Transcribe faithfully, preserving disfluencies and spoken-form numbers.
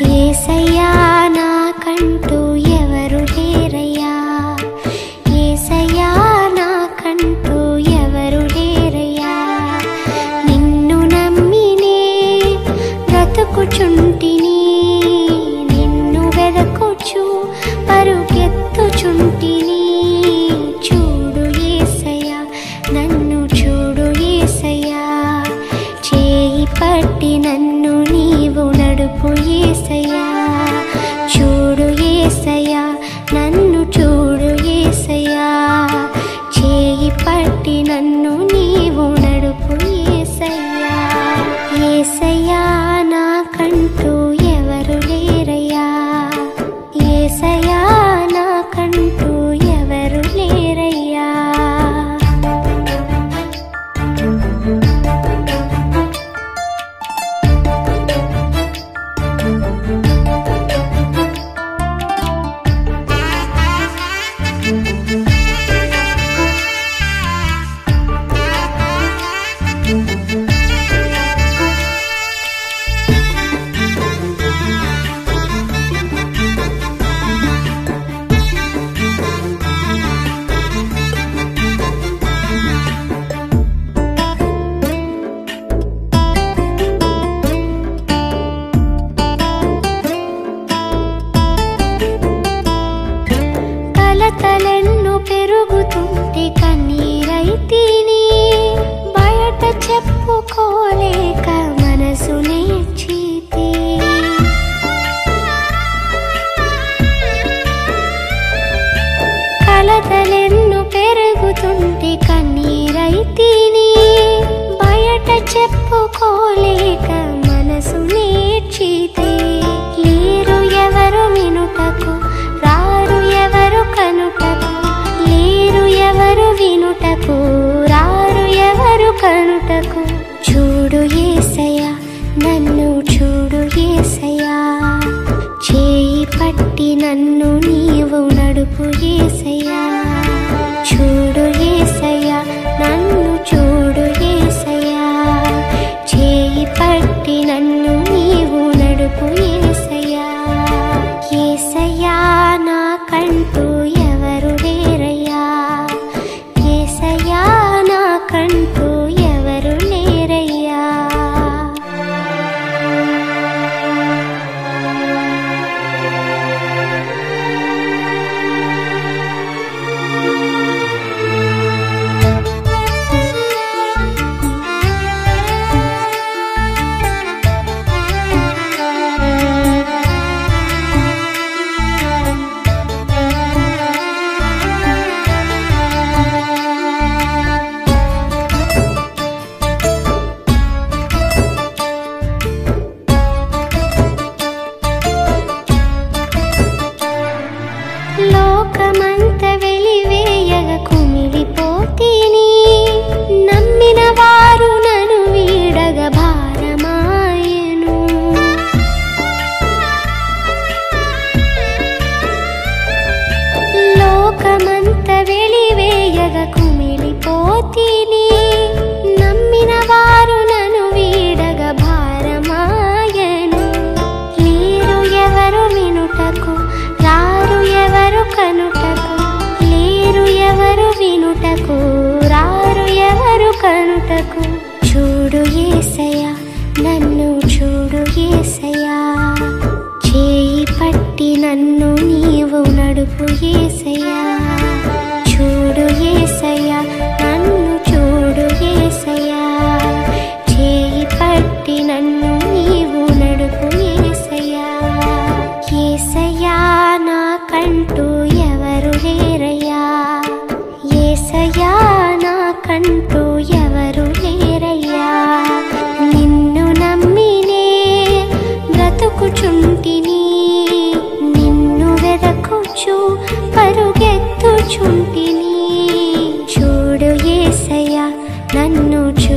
యేసయ్యా నాకంటూ ఎవరు లేరయ్యా, యేసయ్యా నాకంటూ ఎవరు లేరయ్యా. నిన్ను నమ్మినే బ్రతుకుచుంటిని, నిన్ను వెదకుచు పరుగెత్తుచుంటిని. చూడు యేసయ్యా నన్ను చూడు యేసయ్యా, చేయి పట్టి నన్ను నీవు నడుపు యేసయ్యా. చూడు యేసయ్యా నన్ను చూడు యేసయ్యా, చేయి పట్టి నన్ను నీవు నడుపు యేసయ్యా. యేసయ్యా నాకంటూ ఎవరు లేరయ్యా, యేసయ్యా నాకంటూ ఎవరు లేరయ్యా. కలతలెన్ను పెరుగుతుంటే కన్నీరైతిని, బయట చెప్పుకోలేక మనసు నేర్చితి. కలతలెన్ను పెరుగుతుంటే కన్నీరైతిని, బయట చెప్పుకోలేక మనసు నేర్చితి. లేరు ఎవరు వినుటకు, రారు ఎవరు కనుటకు, లేరు ఎవరు వినుటకు, రారు ఎవరు కనుటకు. చూడు యేసయ్యా నన్ను చూడు యేసయ్యా, చేయి పట్టి నన్ను నీవు నడుపు యేసయ్యా. చూడు యేసయ్యా నన్ను చూడు యేసయ్యా, చేయి పట్టి నన్ను నీవు నడుపు యేసయ్యా. యేసయ్యా నాకంటూ ఎవరు లేరయ్యా, యేసయ్యా నాకంటూ ఎవరు లేరయ్యా. లోకమంత వెలివేయగ కుమిలిపోతిని, నమ్మిన వారు నన్ను వీడగ భారమాయెను. లోకమంత వెలివేయగ కుమిలిపోతిని, నమ్మిన వారు నన్ను వీడగ భారమాయెను. లేరు ఎవరు వినుటకు, రారు ఎవరు కనుటకు, లేరు ఎవరు వినుటకు, రారు ఎవరు కనుటకు. చూడు యేసయ్యా నన్ను చూడు యేసయ్యా, చేయి పట్టి నన్ను నీవు నడుపు యేసయ్యా. చూడు యేసయ్యా నన్ను చూడు యేసయ్యా, చేయి పట్టి నన్ను నీవు నడుపు యేసయ్యా. యేసయ్యా నాకంటూ ఎవరు లేరయ్యా, యేసయ్యా నాకంటూ ఎవరు లేరయ్యా. నిన్ను నమ్మినే బ్రతుకుచుంటిని, నిన్ను వెదకుచు పరుగెత్తుచుంటిని. చూడు యేసయ్యా నన్ను